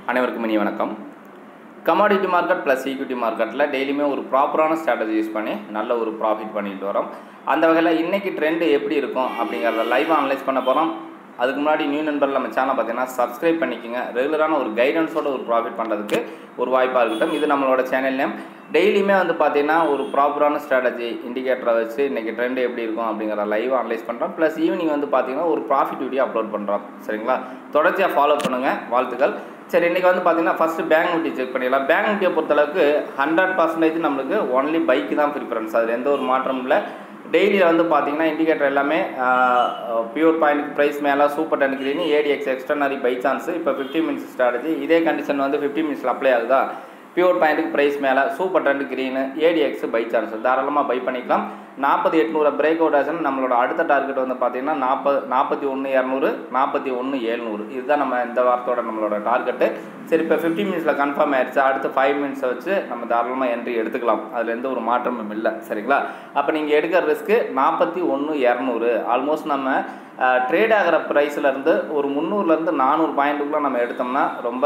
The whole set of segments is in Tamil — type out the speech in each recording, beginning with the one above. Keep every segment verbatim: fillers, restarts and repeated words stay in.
அனைவருக்கும் இனிய வணக்கம். கமாடிட்டி மார்க்கெட் ப்ளஸ் ஈக்விட்டி மார்க்கெட்டில் டெய்லியுமே ஒரு ப்ராப்பரான ஸ்ட்ராட்டஜி யூஸ் பண்ணி நல்ல ஒரு ப்ராஃபிட் பண்ணிட்டு வரோம். அந்த வகையில் இன்றைக்கி ட்ரெண்டு எப்படி இருக்கும் அப்படிங்கிறத லைவாக அனலைஸ் பண்ண போகிறோம். அதுக்கு முன்னாடி நியூ நண்பர் நம்ம சேனல் பார்த்தீங்கன்னா சப்ஸ்கிரைப் பண்ணிக்கோங்க. ரெகுலரான ஒரு கைடன்ஸோட ஒரு ப்ராஃபிட் பண்ணுறதுக்கு ஒரு வாய்ப்பாக இருக்கட்டும். இது நம்மளோட சேனல் நேம். டெய்லியுமே வந்து பார்த்தீங்கன்னா ஒரு ப்ராப்பரான ஸ்ட்ராட்டஜி இண்டிகேட்டரை வச்சு இன்றைக்கி ட்ரெண்டு எப்படி இருக்கும் அப்படிங்கிற லைவாக அனலைஸ் பண்ணுறோம். ப்ளஸ் ஈவினிங் வந்து பார்த்தீங்கன்னா ஒரு ப்ராஃபிட் வீடியோ அப்லோட் பண்ணுறோம். சரிங்களா, தொடர்ச்சியாக ஃபாலோ பண்ணுங்கள். வாழ்த்துக்கள். சரி, இன்றைக்கி வந்து பார்த்தீங்கன்னா ஃபஸ்ட்டு பேங்க் நிஃப்டி செக் பண்ணிடலாம். பேங்க் நிஃப்டியை பொறுத்தளவுக்கு ஹண்ட்ரட் பர்சன்டேஜ் நம்மளுக்கு ஒன்லி பைக்கு தான் ப்ரிஃபரன்ஸ். அதில் எந்த ஒரு மாற்றமும் இல்லை. டெய்லியில் வந்து பார்த்தீங்கன்னா இண்டிகேட்டர் எல்லாமே பியூர் பாயிண்ட் ப்ரைஸ் மேலே super trend green ADX extraordinary buy chance. இப்போ ஃபிஃப்டி மினிட்ஸ் ஸ்ட்ராட்டஜி இதே கண்டிஷன் வந்து ஃபிஃப்டி மினிட்ஸில் அப்ளை ஆகுதா? பியூர் பாயிண்ட்டுக்கு ப்ரைஸ் மேலே super trend green ADX buy chance தாராளமாக பை பண்ணிக்கலாம். நாற்பது எட்நூறு பிரேக் அவுட் ஆச்சுன்னு நம்மளோட அடுத்த டார்கெட் வந்து பார்த்தீங்கன்னா நாற்பது நாற்பத்தி ஒன்று இரநூறு நாற்பத்தி ஒன்று ஏழ்நூறு இதுதான் நம்ம இந்த வாரத்தோட நம்மளோட டார்கெட்டு. சரி, இப்போ ஃபிஃப்டி மினிட்ஸில் கன்ஃபார்ம் ஆயிடுச்சு. அடுத்து ஃபைவ் மினிட்ஸை வச்சு நம்ம தாராளமாக என்ட்ரி எடுத்துக்கலாம். அதில் எந்த ஒரு மாற்றமும் இல்லை. சரிங்களா, அப்போ நீங்கள் எடுக்கிற ரிஸ்க்கு நாற்பத்தி ஒன்று இரநூறு ஆல்மோஸ்ட் நம்ம ட்ரேட் ஆகிற ப்ரைஸ்லேருந்து ஒரு முந்நூறுலேருந்து நானூறு பாயிண்ட்டுக்குள்ளே நம்ம எடுத்தோம்னா ரொம்ப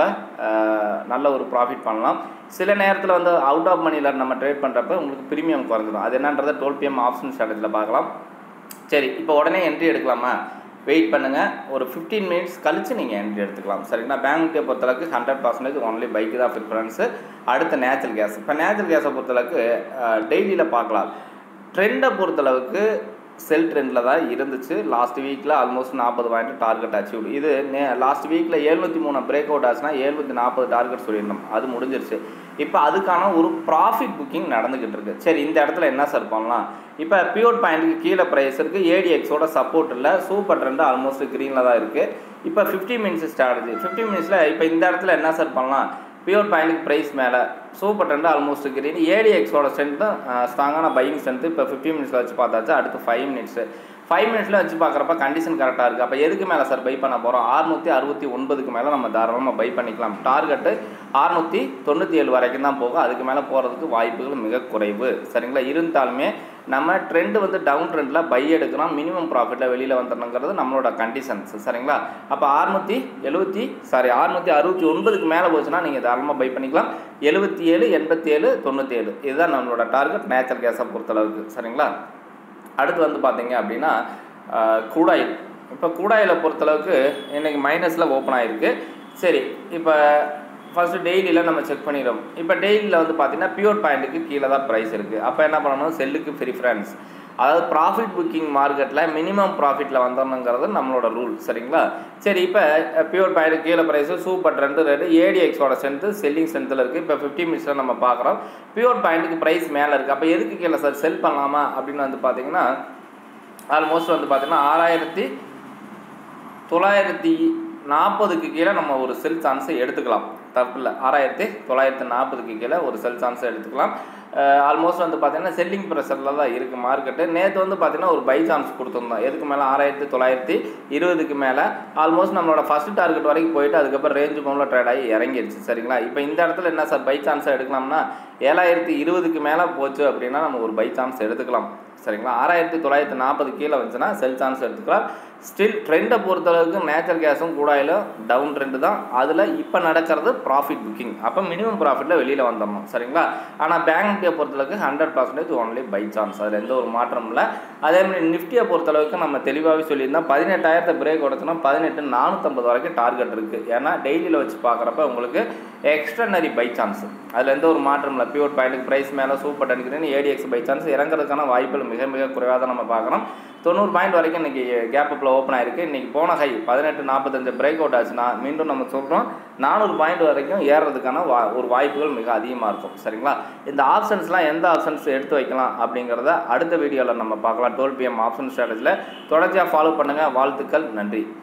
நல்ல ஒரு ப்ராஃபிட் பண்ணலாம். சில நேரத்தில் வந்து அவுட் ஆஃப் மணியில் நம்ம ட்ரேட் பண்ணுறப்ப உங்களுக்கு ப்ரீமியம் குறைஞ்சிடும். அது என்னன்றதை டுவெல் பிஎம் ஆப்ஷன் ஸ்ட்ராட்டஜியில் பார்க்கலாம். சரி, இப்போ உடனே என்ட்ரி எடுக்கலாமா? வெயிட் பண்ணுங்கள். ஒரு ஃபிஃப்டீன் மினிட்ஸ் கழித்து நீங்கள் என்ட்ரி எடுத்துக்கலாம். சரிங்களா, பேங்க் நிஃப்டியை பொறுத்தளவுக்கு ஹண்ட்ரட் பர்சன்டேஜ் ஒன்லி பைக்கு தான் ப்ரிஃபரன்ஸு. அடுத்த நேச்சுரல் கேஸ். இப்போ நேச்சுரல் கேஸை பொறுத்தளவுக்கு டெய்லியில் பார்க்கலாம். ட்ரெண்டை பொறுத்தளவுக்கு செல் ட்ரெண்டில் தான் இருந்துச்சு. லாஸ்ட் வீக்கில் ஆல்மோஸ்ட் நாற்பது பாயிண்ட் டார்கெட் அச்சீவ். இது நே லாஸ்ட் வீக்கில் எழுநூற்றி மூணு பிரேக் அவுட் ஆச்சுன்னா எழுநூற்றி நாற்பது டார்கெட் சொல்லியிருந்தோம். அது முடிஞ்சிருச்சு. இப்போ அதுக்கான ஒரு ப்ராஃபிட் புக்கிங் நடந்துக்கிட்டு இருக்குது. சரி, இந்த இடத்துல என்ன சார் பண்ணலாம்? இப்போ பியூர் பாயிண்ட்டுக்கு கீழே ப்ரைஸ் இருக்குது. ஏடிஎக்ஸோட சப்போர்ட் இல்லை. சூப்பர் ட்ரெண்டு ஆல்மோஸ்ட் க்ரீனில் தான் இருக்குது. இப்போ ஃபிஃப்டி மினிட்ஸ் ஸ்ட்ராட்டஜி ஃபிஃப்டி மினிட்ஸில் இப்போ இந்த இடத்துல என்ன சார் பண்ணலாம்? பியூர் பாயிண்ட்டுக்கு ப்ரைஸ் மேலே சூப்பர் ட்ரெண்டு ஆல்மோஸ்ட் கிரீன் ஏடிஎக்ஸோட ஸ்ட்ரென்த்து ஸ்ட்ராங்கான பையிங் ஸ்ட்ரென்த்து. இப்போ ஃபிஃப்டி மினிட்ஸில் வச்சு பார்த்தாச்சு. அடுத்து ஃபைவ் மினிட்ஸு ஃபைவ் மினிட்ஸில் வச்சு பார்க்குறப்ப கண்டிஷன் கரெக்டாக இருக்குது. அப்போ எதுக்கு மேலே சார் பை பண்ண போகிறோம்? அறுநூற்றி அறுபத்தி ஒன்பதுக்கு மேலே நம்ம தாராளமாக பை பண்ணிக்கலாம். டார்கெட்டு அறுநூற்றி தொண்ணூற்றி ஏழு வரைக்கும் தான் போகும். அதுக்கு மேலே போகிறதுக்கு வாய்ப்புகள் மிக குறைவு. சரிங்களா, இருந்தாலுமே நம்ம ட்ரெண்டு வந்து டவுன் ட்ரெண்டில் பை எடுக்கிறோம். மினிமம் ப்ராஃபிட்டில் வெளியில் வந்துடணுங்கிறது நம்மளோட கண்டிஷன்ஸ். சரிங்களா, அப்போ அறுநூற்றி எழுபத்தி சாரி அறுநூற்றி அறுபத்தி ஒன்பதுக்கு மேலே போச்சுன்னா நீங்கள் தாராளமாக பை பண்ணிக்கலாம். எழுபத்தி ஏழு எண்பத்தி ஏழு தொண்ணூற்றி ஏழு இதுதான் நம்மளோட டார்கெட் நேச்சுரல் கேஸை பொறுத்தளவுக்கு. சரிங்களா, அடுத்து வந்து பார்த்தீங்க அப்படின்னா க்ரூடாயில். இப்போ க்ரூடாயிலை பொறுத்தளவுக்கு இன்றைக்கி மைனஸில் ஓப்பன் ஆகிருக்கு. சரி, இப்போ ஃபஸ்ட்டு டெய்லியில் நம்ம செக் பண்ணிடுறோம். இப்போ டெய்லியில் வந்து பார்த்திங்கன்னா பியூர் பாயிண்ட்டுக்கு கீழே தான் ப்ரைஸ் இருக்குது. அப்போ என்ன பண்ணணும்? செல்லுக்கு ப்ரிஃபரன்ஸ். அதாவது ப்ராஃபிட் புக்கிங் மார்க்கெட்டில் மினிமம் ப்ராஃபிட்டில் வந்தோம்னுங்கிறது நம்மளோட ரூல். சரிங்களா, சரி, இப்போ பியூர் பாயிண்ட் கீழே ப்ரைஸு சூப்பர் ட்ரெண்டு ரெண்டு ஏடிஎக்ஸோட ஸ்ட்ரென்த்து செல்லிங் ஸ்ட்ரென்த்தில் இருக்குது. இப்போ ஃபிஃப்டி மினிட்ஸில் நம்ம பார்க்குறோம் பியூர் பாயிண்ட்டுக்கு ப்ரைஸ் மேலே இருக்குது. அப்போ எதுக்கு கீழே சார் செல் பண்ணலாமா அப்படின்னு வந்து பார்த்திங்கன்னா ஆல்மோஸ்ட் வந்து பார்த்திங்கன்னா ஆறாயிரத்தி தொள்ளாயிரத்தி நாற்பதுக்கு கீழே நம்ம ஒரு செல் சான்ஸை எடுத்துக்கலாம். தப்பு இல்லை, ஆறாயிரத்தி தொள்ளாயிரத்தி நாற்பதுக்கு கீழே ஒரு செல் சான்ஸை எடுத்துக்கலாம். ஆல்மோஸ்ட் வந்து பார்த்திங்கன்னா செல்லிங் ப்ரெஷரில் தான் இருக்குது மார்க்கெட்டு. நேற்று வந்து பார்த்திங்கன்னா ஒரு பை சான்ஸ் கொடுத்துருந்தோம். எதுக்கு மேலே? ஆறாயிரத்தி தொள்ளாயிரத்தி இருபதுக்கு மேலே. ஆல்மோஸ்ட் நம்மளோட ஃபஸ்ட் டார்கெட் வரைக்கும் போயிட்டு அதுக்கப்புறம் ரேஞ்சு பவுனில் ட்ரேட் ஆகி இறங்கிடுச்சு. சரிங்களா, இப்போ இந்த இடத்துல என்ன சார் பை சான்ஸை எடுக்கலாம்னா ஏழாயிரத்தி இருபதுக்கு மேலே போச்சு அப்படின்னா நம்ம ஒரு பை சான்ஸ் எடுத்துக்கலாம். சரிங்களா, ஆறாயிரத்தி தொள்ளாயிரத்தி நாற்பது கீழே வந்துச்சுன்னா செல் சான்ஸ் எடுத்துக்கலாம். ஸ்டில் ட்ரெண்டை பொறுத்தளவுக்கு நேச்சுரல் கேஸும் கூடாயிலும் டவுன் ட்ரெண்டு தான். அதில் இப்போ நடக்கிறது ப்ராஃபிட் புக்கிங். அப்போ மினிமம் ப்ராஃபிட்டில் வெளியில் வந்துடணும். சரிங்களா, ஆனால் பேங்க் நிஃப்டியை பொறுத்தளவுக்கு hundred percentage only buy chance. அதில் எந்த ஒரு மாற்றமும் இல்லை. அதேமாதிரி நிஃப்டியை பொறுத்தளவுக்கு நம்ம தெளிவாகவே சொல்லியிருந்தோம். பதினெட்டாயிரத்தை பிரேக் உடச்சுன்னா பதினெட்டு நானூற்றம்பது வரைக்கும் டார்கெட் இருக்குது. ஏன்னா டெய்லியில் வச்சு பார்க்குறப்ப உங்களுக்கு எக்ஸ்டர்னரி பை சான்ஸ். அதில் எந்த ஒரு மாற்றம் இல்லை. பியூர் பாயிண்ட்டுக்கு ப்ரைஸ் மேலே super trend ADX buy chance இறங்குறதுக்கான வாய்ப்புகள் மிக மிக குறைவாக தான் நம்ம பார்க்குறோம். தொண்ணூறு பாயிண்ட் வரைக்கும் இன்றைக்கி கேப் அப்பில் ஓப்பன் ஆகிருக்கு. இன்றைக்கி போன ஹை பதினெட்டு நாற்பத்தஞ்சு பிரேக் அவுட் ஆச்சுன்னா மீண்டும் நம்ம சொல்கிறோம் நானூறு பாயிண்ட் வரைக்கும் ஏறுறதுக்கான வா ஒரு வாய்ப்புகள் மிக அதிகமாக இருக்கும். சரிங்களா, இந்த ஆப்ஷன்ஸ்லாம் எந்த ஆப்ஷன்ஸ் எடுத்து வைக்கலாம் அப்படிங்கிறத அடுத்த வீடியோவில் நம்ம பார்க்கலாம். டுவெல் பிஎம் ஆப்ஷன் ஸ்ட்ராட்டஜியில் தொடர்ச்சியாக ஃபாலோ பண்ணுங்கள். வாழ்த்துக்கள், நன்றி.